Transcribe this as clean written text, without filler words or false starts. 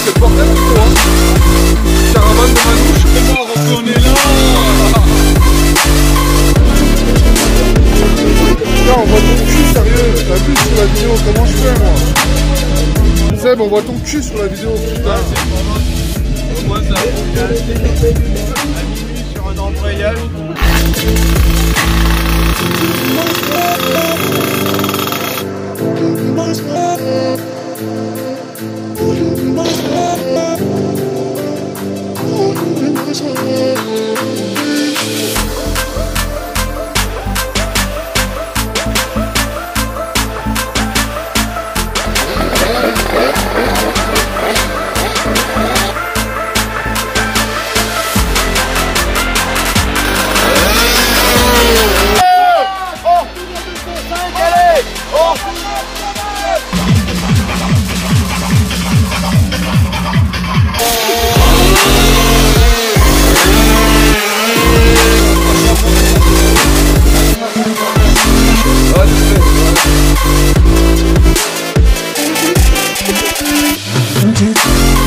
c'est le bordel gros hein. Caravane de manouche. On est là. Putain, on voit ton cul sérieux. T'as vu sur la vidéo comment je fais moi? Seb, on voit ton cul sur la vidéo putain. Moi ça à minuit sur un embrayage. Thank you.